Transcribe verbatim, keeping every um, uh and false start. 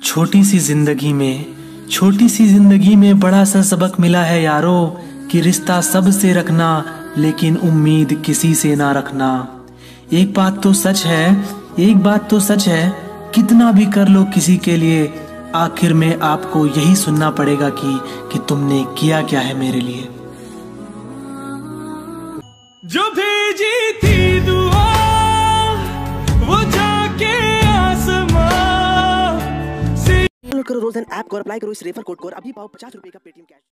छोटी सी जिंदगी में छोटी सी जिंदगी में बड़ा सा सबक मिला है यारो, कि रिश्ता सबसे रखना लेकिन उम्मीद किसी से ना रखना। एक बात तो सच है एक बात तो सच है कितना भी कर लो किसी के लिए, आखिर में आपको यही सुनना पड़ेगा कि कि तुमने किया क्या है मेरे लिए। जो भेजी थी दुआ वो जाके आसमां से। डाउनलोड करो रोज एंड ऐप को और अप्लाई करो इस रेफर कोड को और अभी पाओ पचास रुपए का पेटीएम कैश।